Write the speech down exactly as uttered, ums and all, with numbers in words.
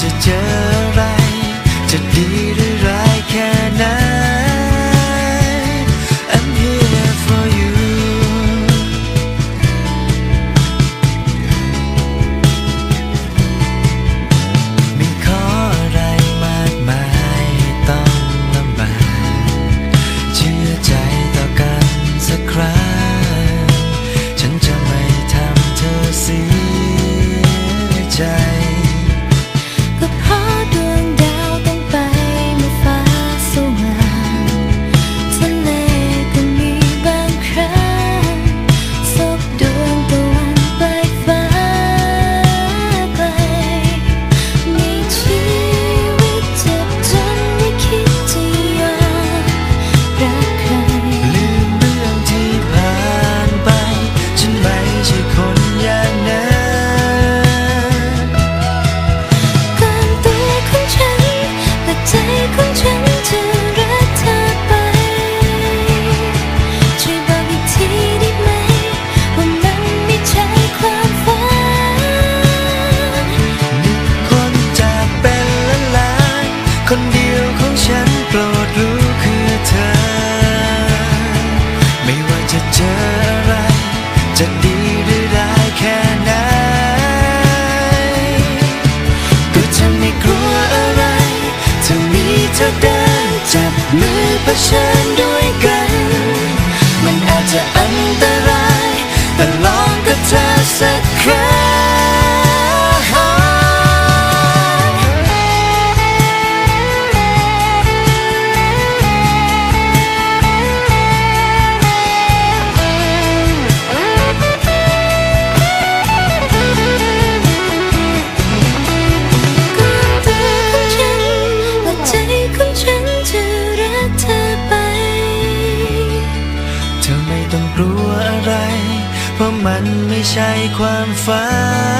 จะเจออะไรจะดีหรือร้ายแค่ไหน I'm here for you มีข้ออะไรมากมายต้องลำบากเชื่อใจต่อกันสักครั้งฉันจะไม่ทำเธอเสียใจก็เพราะดวงดาวต้องไปเมื่อฟ้าสว่างทะเลก็มีบางครั้งสบดวงตะวันปลายฟ้าไกลมีชีวิตเจ็บจนไม่คิดจะยอมรักใครลืมเรื่องที่ผ่านไปฉันไม่ใช่คนอย่างนั้นใจของฉันจะรักเธอไปช่วยบอกอีกทีได้ไหมว่ามันไม่ใช่ความฝันหนึ่งคนจากเป็นล้านล้านคนเดียวของฉันโปรดรู้คือเธอไม่ว่าจะเจออะไรจะดีหรือร้ายแค่ไหนก็จะไม่กลัวอะไรถ้ามีเธอเดินจับมือเผชิญด้วยกันมันอาจจะอันตรายแต่ลองกับเธอสักครั้งเธอไม่ต้องกลัวอะไรเพราะมันไม่ใช่ความฝัน